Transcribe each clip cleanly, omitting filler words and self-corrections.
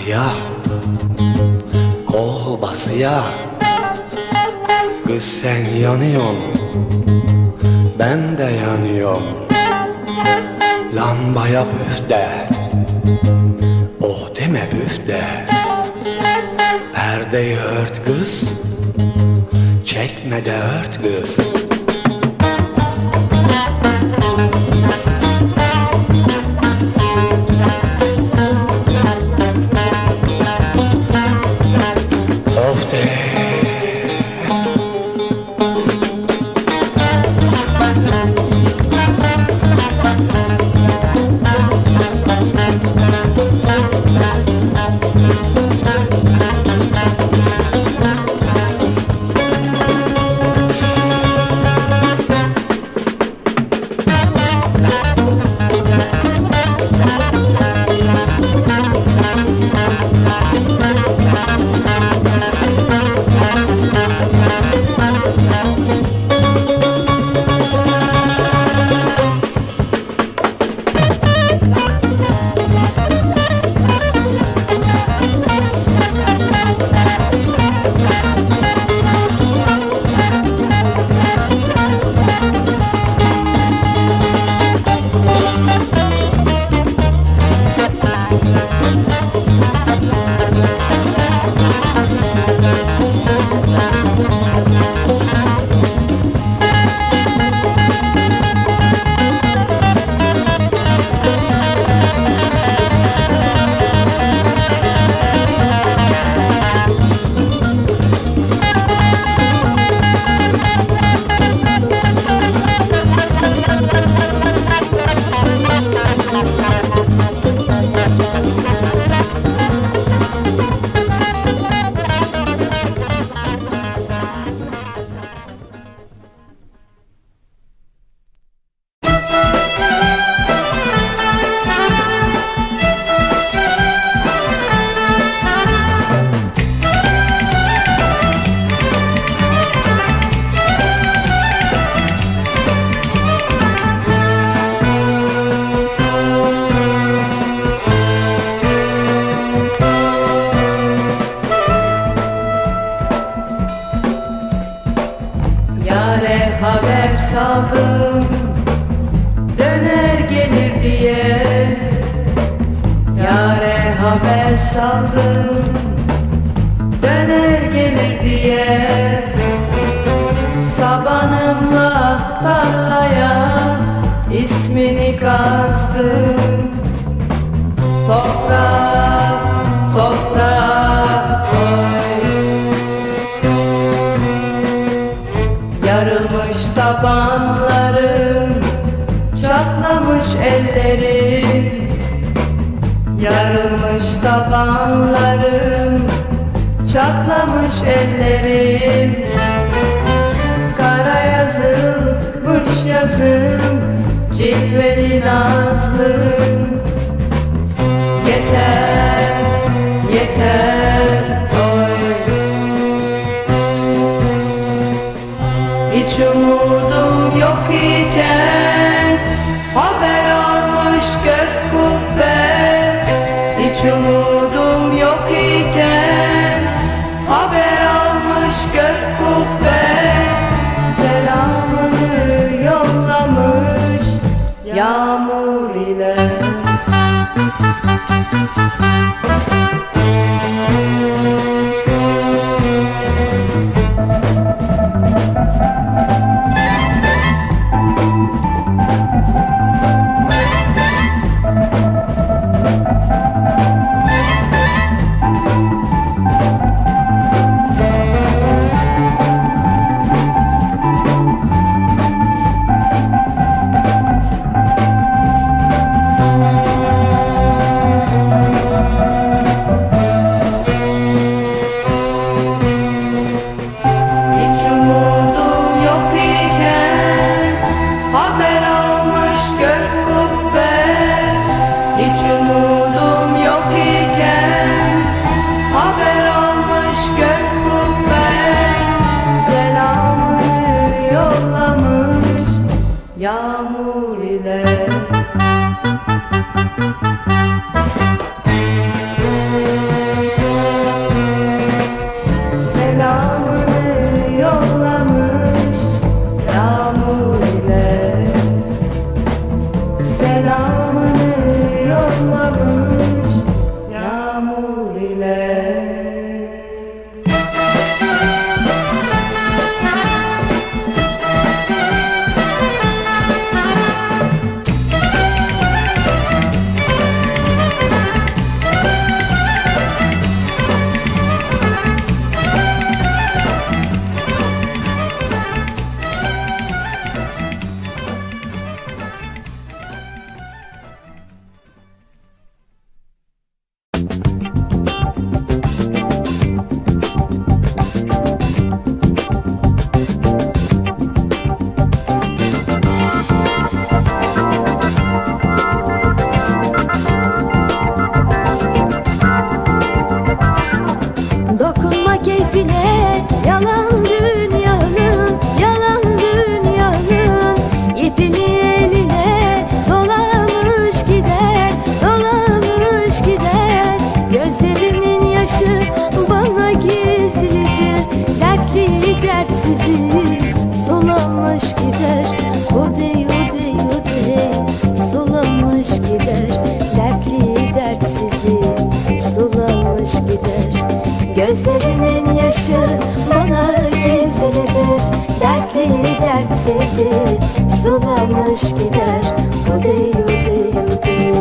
basıya, kol basıya. Kız sen yanıyorsun, ben de yanıyorum. Lambaya püfte, oh deme püfte. Perdeyi ört kız, çekme de ört kız. Of de. Haber saldım, döner gelir diye. Yâre haber saldım, döner gelir diye. Sabanımla tarlaya ismini kazdım. Toprak, toprak oy. Yarılmış tabanlarım, çatlamış ellerim. Yarılmış tabanlarım, çatlamış ellerim. Kara yazılmış yazım, cilveli nazlım. Yeter, yeter oy. Hiç umudum yok iken haber almış gök kubbe. Hiç umudum yok iken haber almış gök kubbe. Selamını yollamış yağmur ile. Yalan dünyanın, yalan dünyanın ipini eline dolamış gider, dolamış gider. Gözlerimin yaşı bana gizlidir, dertli dertsizi sulamış gider. Odey odey odey sulamış gider, dertli dertsizi sulamış gider. Gözlerimin yaşı bana gizlidir, dertli dertsizi sulamış gider. Odey odey odey.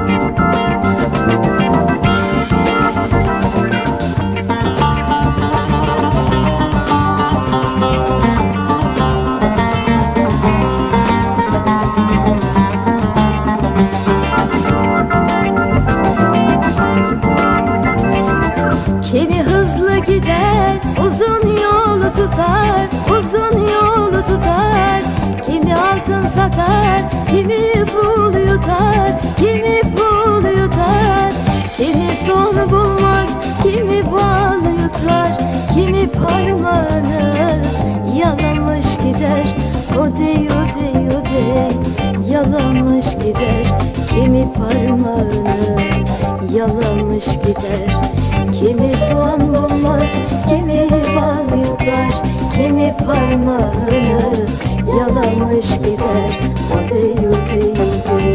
Kimi hızlı gider, uzun yolu tutar, uzun yolu tutar. Kimi altın satar, kimi pul yutar, kimi pul yutar. Kimi son bulmaz, kimi bal yutar, kimi parmağını yalamış gider. Odey odey odey yalamış gider. Kimi parmağını yalamış gider. Kimi soğan bulmaz, kimi bal yutar, kimi parmağını yalamış gider. Odey odey odey.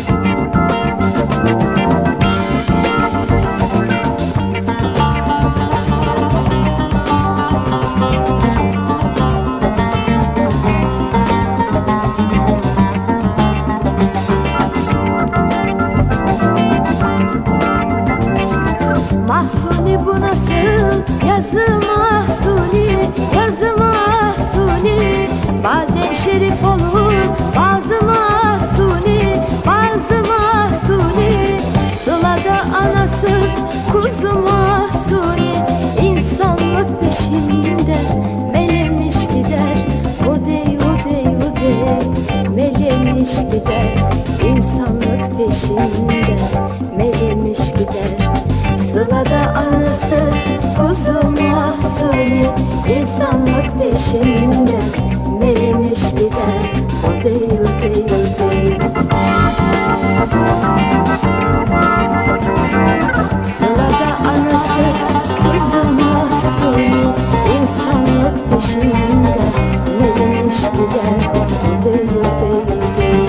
Mahsuni bu nasıl yazı mahsuni, yazı mahsuni. Bazen şerif olur, bazı mahsuni, bazı mahsuni. Sılada anasız kuzu mahsuni, insanlık peşinde melemiş gider. Odey odey odey melemiş gider. İnsanlık peşinde melemiş gider. Sılada anasız kuzu mahsuni, insanlık peşinde melemiş gider. Odey odey odey. Sılada anasız kuzu mahsuni, insanlık peşinde melemiş gider. Odey odey odey.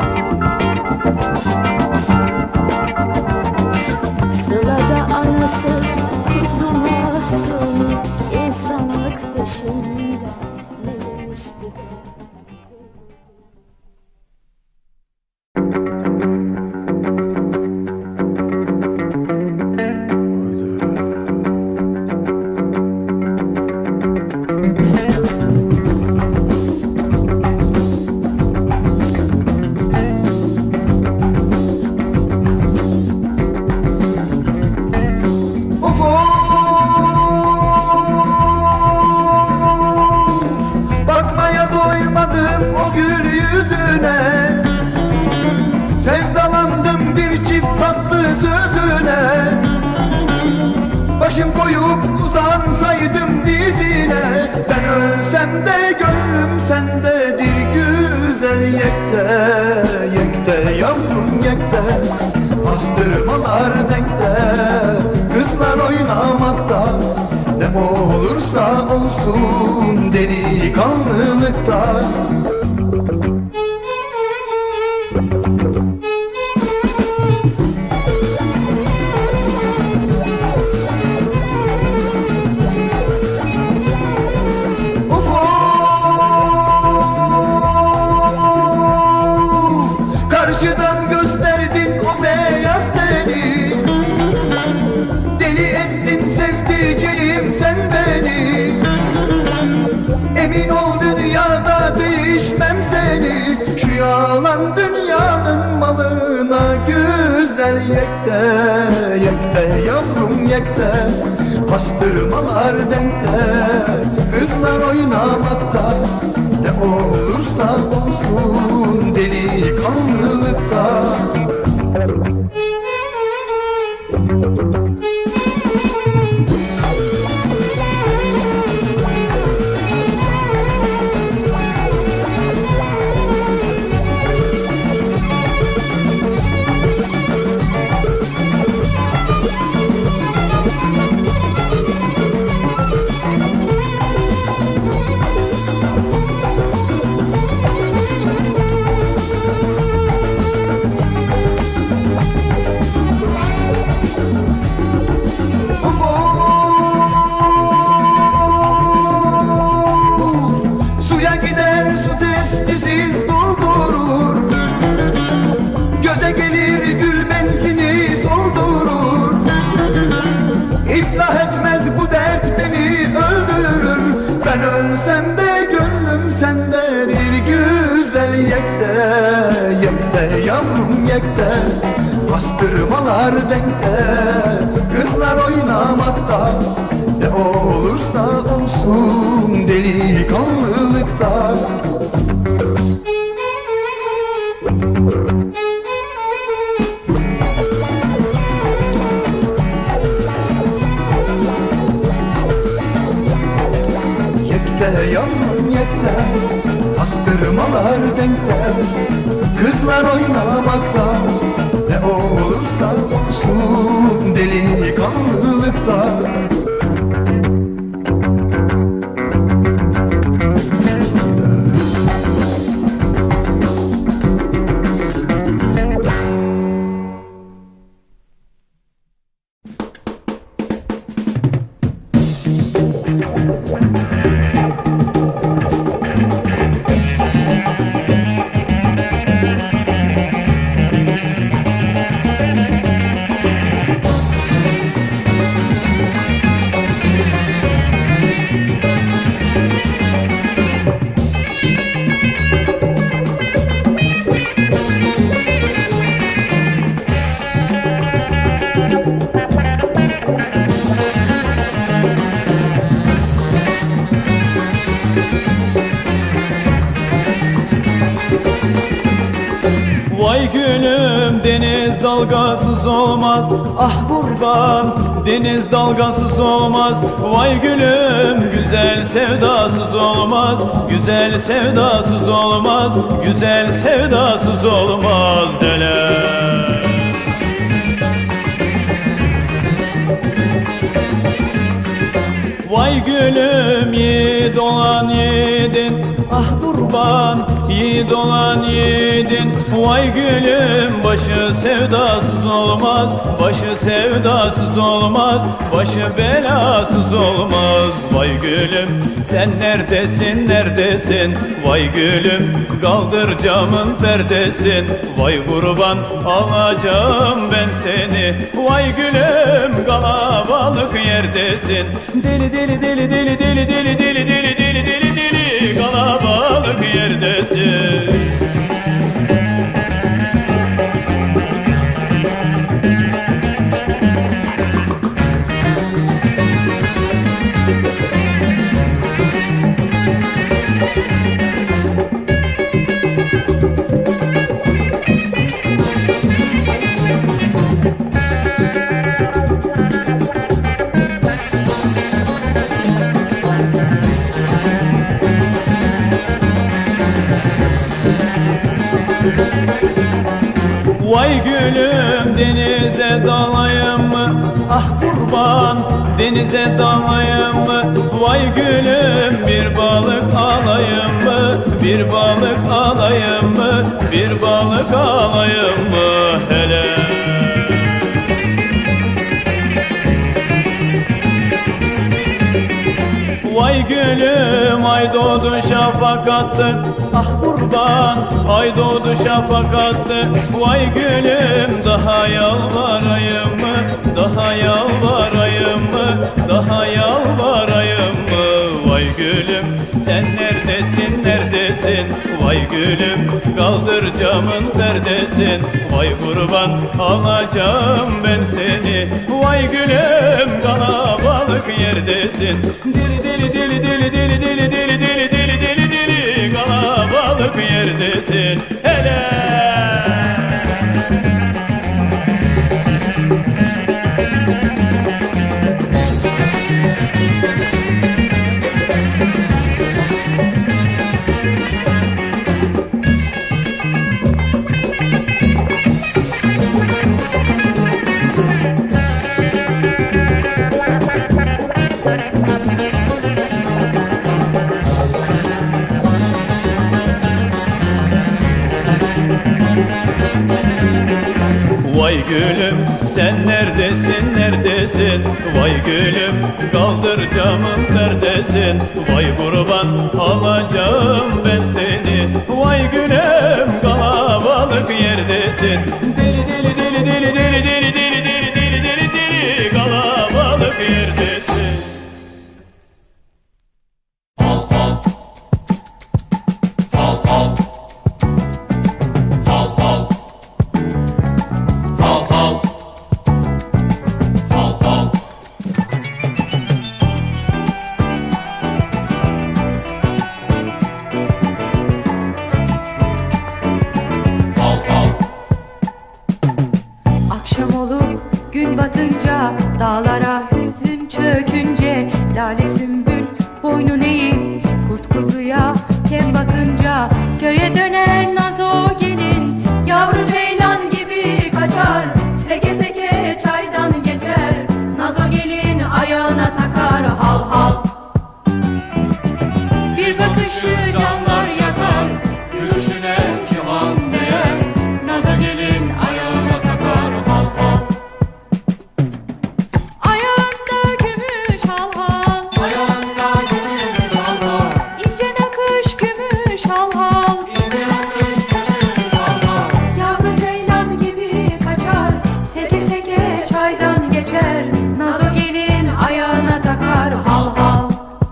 Sılada anasız kuzu mahsuni, insanlık peşinde melemiş gider. Bakmaya doymadım o gül yüzüne, sevdalandım bir çift tatlı sözüne. Başım koyup uzansaydım dizine, ben ölsem de gönlüm sendedir güzel. Yekte yekte yavrum yekte, bastırmalar denkte, kızlar oynamakta. Ne olursa olsun delikanlılıkta. Of of, karşıdan gösterdin o beyaz teni, deli ettin sevdiceğim sen beni. Emin ol dünyada değişmem seni, şu yalan dünyanın malına güzel. Yekte yekte yavrum yekte, bastırmalar denkte, kızlar oynamakta. Ne olursa olsun delikanlılıkta. yekte, bastırmalar denkte, kızlar oynamakta. Ne olursa olsun delikanlılıkta. Yekte yanım yekte, bastırmalar denkte, kızlar oynamakta. Ne olursa olsun delikanlılıkta. Vay gülüm deniz dalgasız olmaz, ah kurban deniz dalgasız olmaz. Vay gülüm güzel sevdasız olmaz, güzel sevdasız olmaz, güzel sevdasız olmaz dele. Vay gülüm yiğit olan yiğidin, ah kurban yiğit olan yiğidin. Vay gülüm başı sevdasız olmaz, başı sevdasız olmaz, başı belasız olmaz. Vay gülüm sen neredesin neredesin, vay gülüm kaldır camın perdesin. Vay kurban alacağım ben seni, vay gülüm kalabalık yerdesin. Deli deli deli deli deli deli deli deli deli deli deli kalabalık yerdesin. Vay gülüm denize dalayım mı, ah kurban denize dalayım mı. Vay gülüm bir balık alayım mı, bir balık alayım mı, bir balık alayım mı hele. Vay gülüm ay doğdu şafak attı, ah kurban ay doğdu şafak attı. Vay gülüm daha yalvarayım mı, daha yalvarayım mı, daha yalvarayım mı. Vay gülüm sen neredesin neredesin, vay gülüm kaldır camın perdesin. Vay kurban alacağım ben seni, vay gülüm kalabalık yerdesin. Deli deli deli deli deli deli deli deli deli deli deli kalabalık yerdesin hele. Vay gülüm sen neredesin neredesin, vay gülüm kaldır camın perdesin. Vay kurban alacağım ben seni, vay gülüm kalabalık yerdesin. Deli deli deli deli deli deli deli deli deli deli deli kalabalık yerdesin. Al al al al al al. Akşam olup gün batınca, dağlara hüzün çökünce, lale sümbül boynun eğip kurt kuzuya kem bakınca, köye döner nazo gelin, yavru ceylan gibi kaçar, seke seke çaydan geçer, nazo gelin ayağına takar hal hal. Bir bakışı canlar yakar, gülüşüne cihan değer, nazo gelin ayağına takar hal hal. Ayağında gümüş hal hal, ayağında gümüş hal hal, ince nakış gümüş hal hal, ince nakış gümüş hal hal. Yavru ceylan gibi kaçar, seke seke çaydan geçer, nazo gelin ayağına takar hal hal.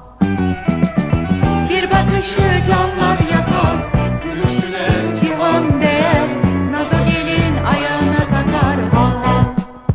Bir bakışı canlar yakar, gülüşüne cihan değer, nazo gelin ayağına takar hal hal.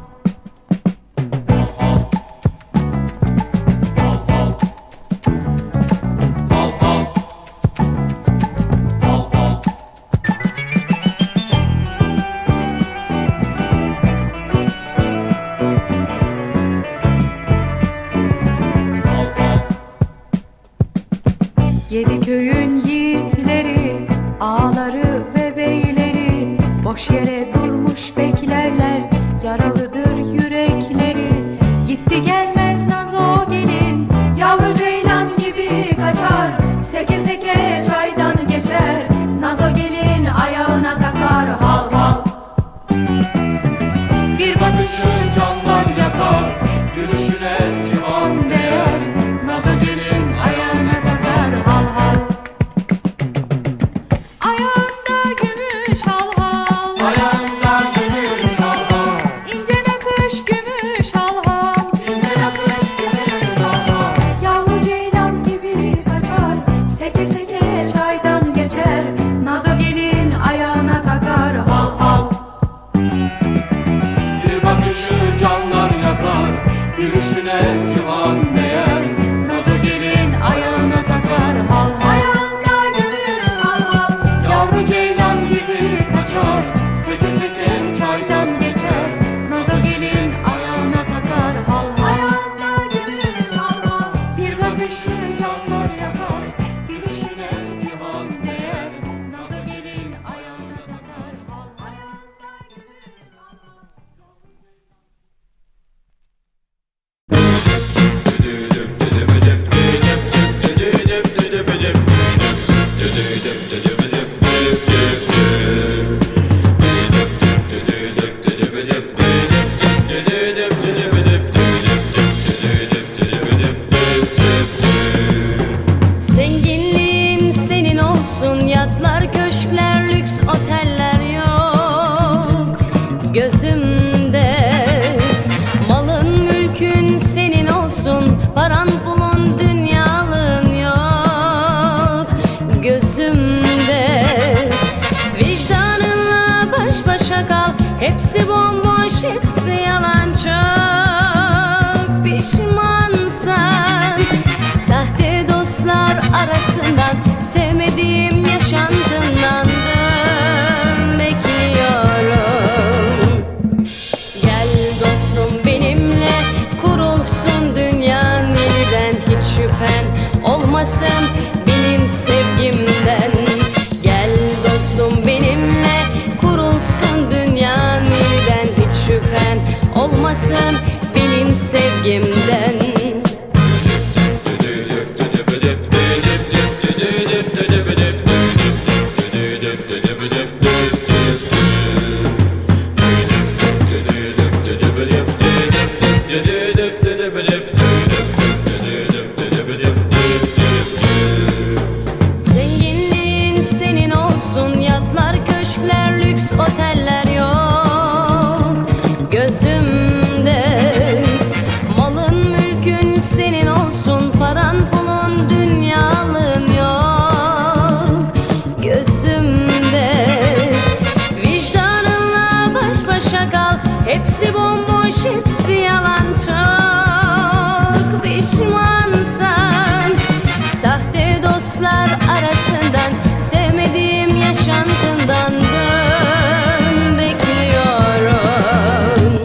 Yedi köyün yiğitleri, ağaları ve beyleri, boş yere durmuş beklerler, yaralıdır yürekleri. Gitti gelmez nazo gelin, yavru ceylan gibi kaçar, seke seke çaydan geçer, nazo gelin ayağına takar hal hal. Bir bakışı canlar yakar, gülüşüne cihan değer, nazo gelin ayağına takar hal hal. Ayağında gümüş hal hal, ayağında gümüş hal hal, ince nakış gümüş hal hal, ince nakış gümüş hal hal. Yavru ceylan gibi kaçar, seke seke çaydan geçer, nazo gelin ayağına takar hal hal. Bir bakışı canlar yakar, gülüşüne cihan değer, nazo gelin ayağına takar hal hal. Ayağında gümüş hal hal, yavru ceylan gibi kaçar, seke seke çaydan geçer, nazo gelin ayağına takar hal hal. Ayağında gümüş hal hal, bir bakışı canlar yakar, gülüşüne cihan değer, nazo gelin ayağına takar hal hal. Ayağında gümüş hal hal. Zenginliğin senin olsun, yatlar, köşkler, lüks oteller yok gözümde. Malın mülkün senin olsun, paran pulun dünyalığın yok gözümde. Vicdanınla baş başa kal, hepsi bomboş, hepsi yalan, çok pişmansan. Sahte dostlar arasından, sevmediğim yaşantından bekliyorum. Gel dostum benimle, kurulsun dünyan yeniden, hiç şüphen olmasın benim sevgimden. Gel dostum benimle, kurulsun dünyan yeniden, hiç şüphen olmasın benim sevgimden. Zenginliğin senin olsun, yatlar, köşkler, lüks oteller yok gözümde. Malın mülkün senin olsun, paran pulun dünyalığın yok gözümde. Vicdanınla baş başa kal, hepsi bomboş, hepsi yalan, çok pişmansan. Sahte dostlar arasından, sevmediğim yaşantından dön bekliyorum.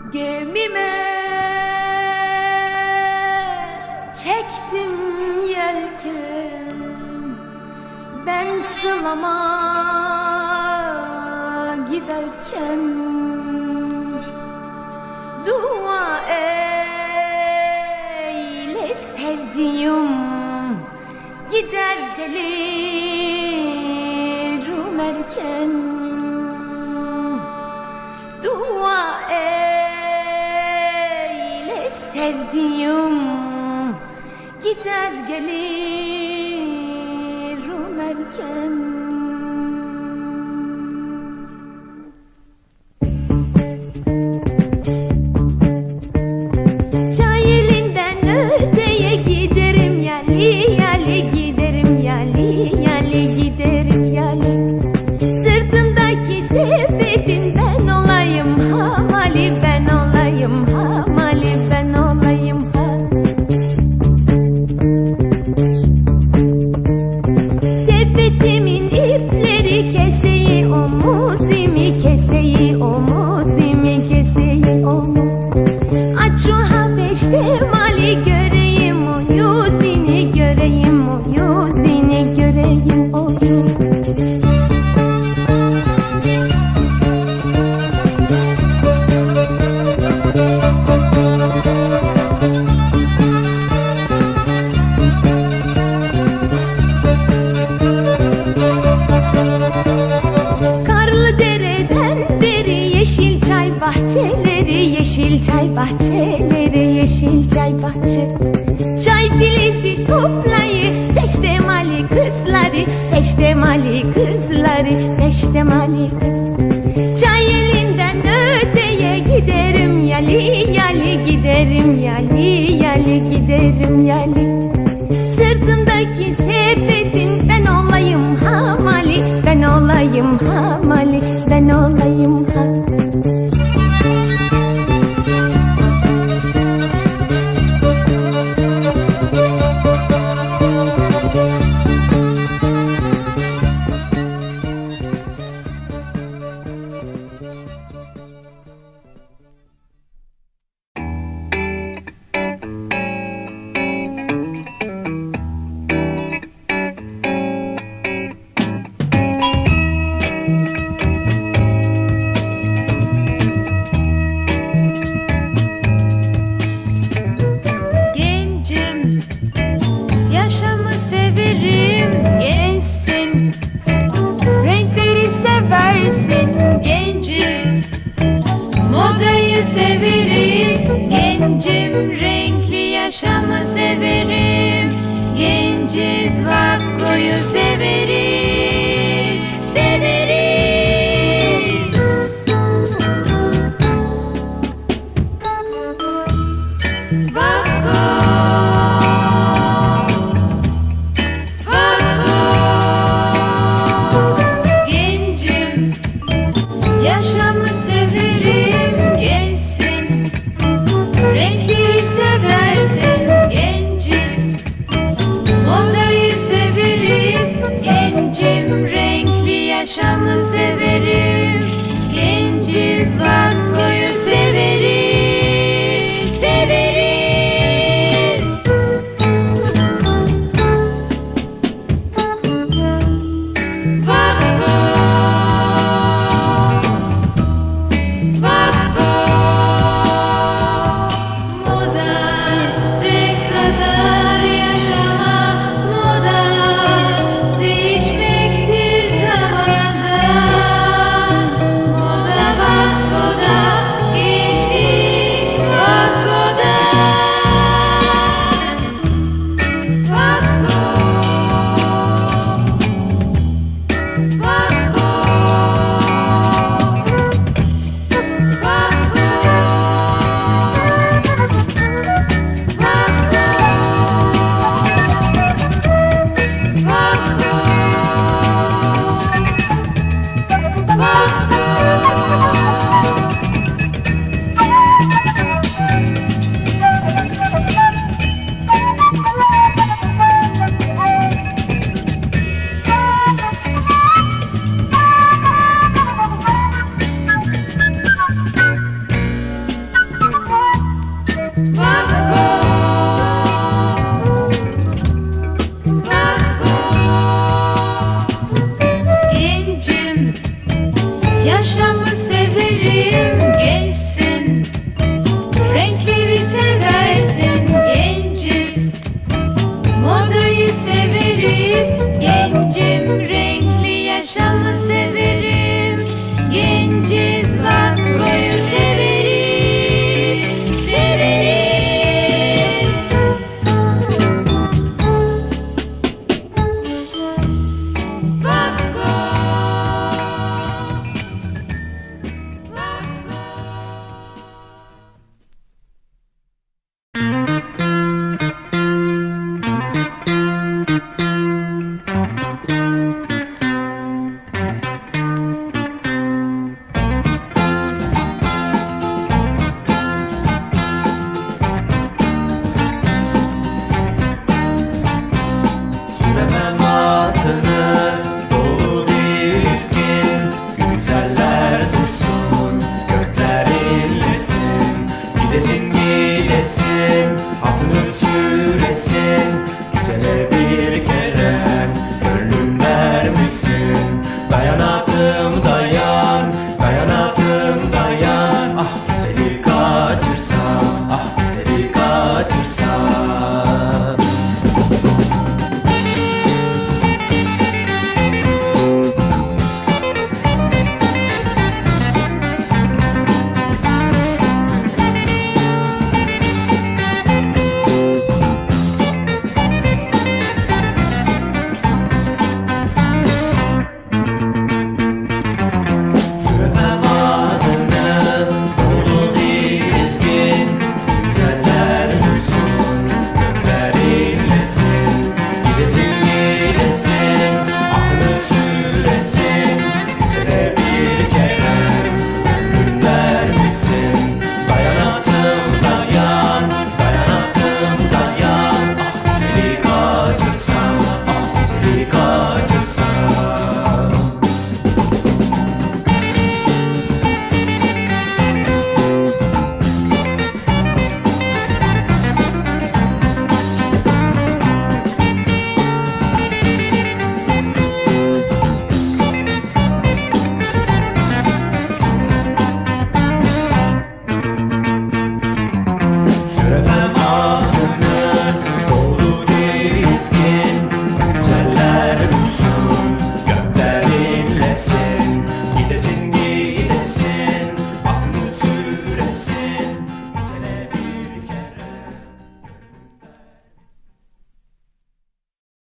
Gemime çektim yelken, ben sılama giderken. Dua eyle sevdiğim, gider gelirim erken. Dua eyle sevdiğim, gider gelirim erken. Yaşamı severim.